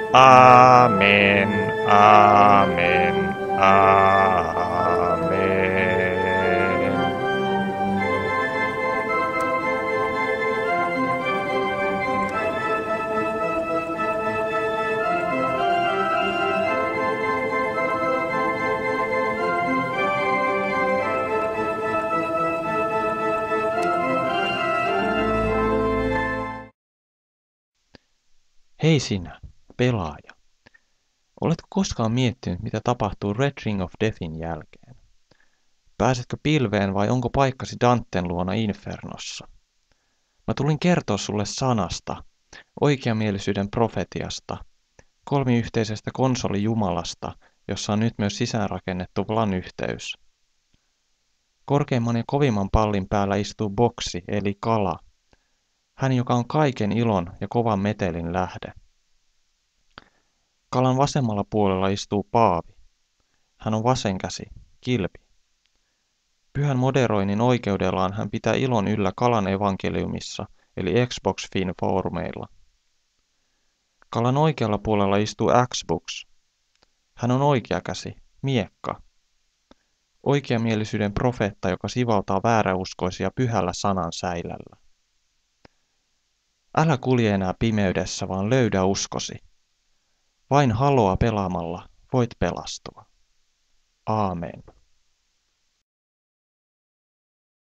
Aamen, aamen, aamen. Hei sinä, pelaaja. Oletko koskaan miettinyt, mitä tapahtuu Red Ring of Deathin jälkeen? Pääsetkö pilveen vai onko paikkasi Danten luona Infernossa? Mä tulin kertoa sulle sanasta, oikeamielisyyden profetiasta, kolmiyhteisestä konsolijumalasta, jossa on nyt myös sisäänrakennettu VLAN-yhteys. Korkeimman ja kovimman pallin päällä istuu boksi eli kala. Hän, joka on kaiken ilon ja kovan metelin lähde. Kalan vasemmalla puolella istuu Paavi. Hän on vasenkäsi, kilpi. Pyhän moderoinnin oikeudellaan hän pitää ilon yllä Kalan evankeliumissa, eli Xbox-Fin foorumeilla. Kalan oikealla puolella istuu Xbox. Hän on oikeakäsi, miekka. Oikeamielisyyden profeetta, joka sivaltaa vääräuskoisia pyhällä sanan säilällä. Älä kulje enää pimeydessä, vaan löydä uskosi. Vain haloa pelaamalla voit pelastua. Aamen.